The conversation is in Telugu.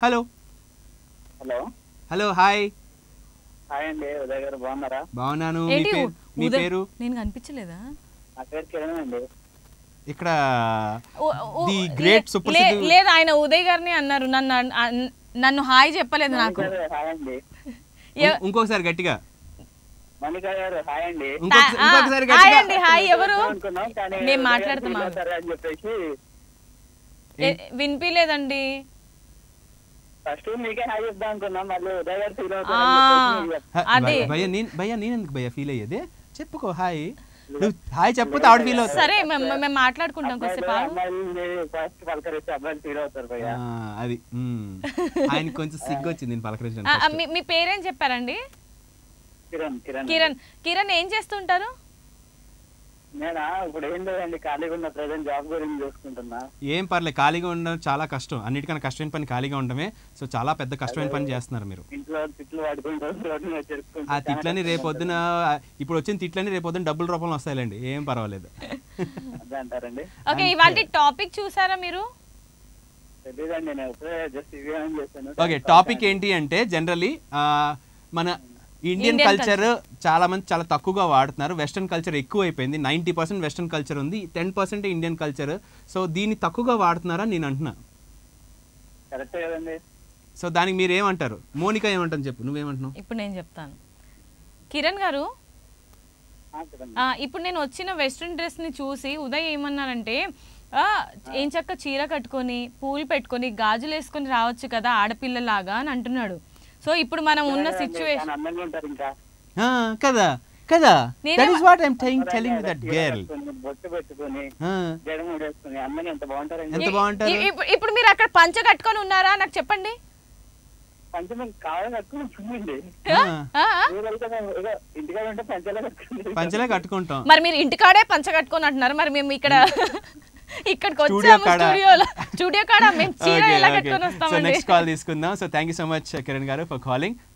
Hello hello hello hi hi అండి, ఉదయ్ గారు బాగున్నారా? బాగున్నాను. ఏంటి మీ పేరు? నేను కనిపించలేదా? నా పేరు కిరణ్ అండి. ఇక్కడ ది గ్రేట్ సుప్రసిద్ధ లేదు, ఆయన ఉదయ్ గారిని అన్నారు. నన్ను హాయ్ చెప్పలేదు నాకు. హాయ్ అండి. ఇంకొకసారి గట్టిగా మణిక గారు హాయ్ అండి. ఇంకొకసారి హాయ్ గట్టిగా అండి. హాయ్ ఎవరు? అనుకున్నాం కానీ నేను మాట్లాడుతున్నా అని చెప్పేసి వినిపించలేదండి. ఫస్ట్ మీకే హాయ్ చెప్దాం అనుకున్నాం, మళ్ళీ ఉదయ్ గారు ఫీల్ అవుతారు. అదే భయ్యా నేను ఎందుకు భయ్యా ఫీల్ అయ్యేది? చెప్పుకో హాయ్. హాయ్ చెప్పితే ఆవిడ ఫీల్ అవుతుంది. సరే మేము మాట్లాడుకుంటాం కొద్దిసేపు. ఫస్ట్ పలకరిస్తే అబ్బాయిలు ఫీల్ అవుతారు భయ్యా. అది ఆయన కొంచెం సిగ్గు వచ్చింది నేను పలకరించడానికి. మీ పేరేం చెప్పారండి? కిరణ్. కిరణ్ కిరణ్. కిరణ్ ఏం చేస్తుంటారు? నేనా ఇప్పుడు ఏం లేదండి, ఖాళీగా ఉన్న ప్రెసెంట్ జాబ్ గురించి చూసుకుంటున్నా. ఏం పర్లేదు, ఖాళీగా ఉండడం చాలా కష్టం. అన్నిటికన్నా కష్టమైన పని ఖాళీగా ఉండడమే. సో చాలా పెద్ద కష్టమైన పని చేస్తున్నారు మీరు. ఇంట్లో తిట్లు పడుకుంటారు. ఆ తిట్లని రేపొద్దున, ఇప్పుడు వచ్చిన తిట్లని రేపొద్దున డబ్బుల రూపంలో వస్తాయిలేండి, ఏం పర్వాలేదు. అదే అంటారండి. ఓకే, ఇవాళ టాపిక్ చూసారా మీరు? తెలీదండి, నేను ఇప్పుడే జస్ట్ రివ్యూ చేశాను. ఓకే, టాపిక్ ఏంటి అంటే జనరలీ మన ఇండియన్ కల్చర్ చాలా మంది చాలా తక్కువగా వాడుతున్నారు. వెస్ట్రన్ కల్చర్ ఎక్కువ అయిపోయింది. 90% వెస్ట్రన్ కల్చర్ ఉంది, 10% ఇండియన్ కల్చర్. సో దీన్ని తక్కువగా వాడుతున్నారా నేను అంటున్నా. కరెక్టే కదండి. సో దానికి మీరు ఏమంటారు? మోనిక ఏమంటాను చెప్పు, నువ్వేమంటున్నావు? ఇప్పుడు నేను చెప్తాను. కిరణ్ గారు, ఇప్పుడు నేను వచ్చిన వెస్ట్రన్ డ్రెస్ ని చూసి ఉదయ్ ఏమన్నారంటే, ఏం చక్క చీర కట్టుకొని పూలు పెట్టుకొని గాజులు వేసుకొని రావచ్చు కదా ఆడపిల్లలాగా అని అంటున్నాడు. సో ఇప్పుడు మనం ఉన్న సిచ్యువేషన్ కదా కదా, that is what I am telling that girl. బొట్టు పెట్టుకొని జడముడి వేసుకొని అమ్మని ఎంత బాగుంటారు. ఎంత బాగుంటారు. ఇప్పుడు మీరు అక్కడ పంచ కట్టుకొని ఉన్నారా నాకు చెప్పండి. పంచమని కావాలి కట్టుకుంటుంది. ఇంటికాడ ఉంటే పంచలే కట్టుకుంటాం. మరి మీరు ఇంటికాడే పంచ కట్టుకొని అంటున్నారు, మరి మేము ఇక్కడికి వచ్చాము స్టూడియో కాడ మేము చీర ఎలా కట్టుకొని వస్తామండి. నెక్స్ట్ కాల్ తీసుకుందాం. So thank you so much Kiran garu for calling.